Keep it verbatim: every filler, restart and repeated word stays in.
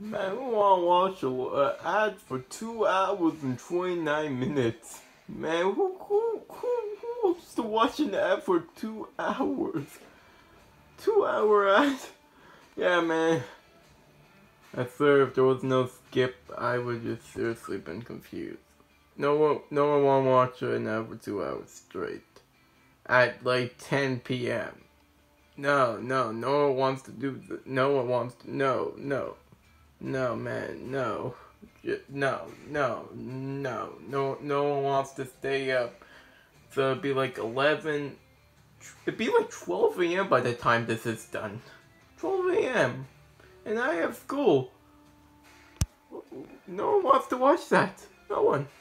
Man, who wanna watch a uh, ad for two hours and twenty-nine minutes? Man, who, who, who, who wants to watch an ad for two hours? Two hour ad? Yeah, man. I swear if there was no skip, I would just seriously been confused. No one, no one wanna watch an ad for two hours straight. At like ten p m No, no, no one wants to do th- no one wants to, no, no. No, man, no. No, no, no, no, no one wants to stay up. So it'd be like eleven, it'd be like twelve a m by the time this is done. twelve a m And I have school. No one wants to watch that. No one.